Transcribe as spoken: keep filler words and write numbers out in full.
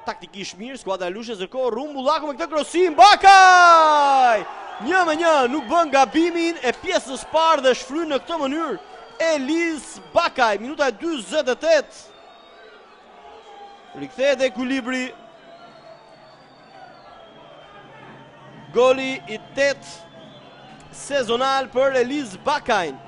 taktikisht mirë, skuadra e Lushnjës, ndërkohë Rumbullaku me këtë krosim, Bakaj! Një me një, nuk bën gabimin e pjesës parë dhe shfryn në këtë mënyrë Eliz Bakaj, minuta e dyzet e tetë. Rikthehet ekuilibri. Goli i tetë sezonal për Eliz Bakajn.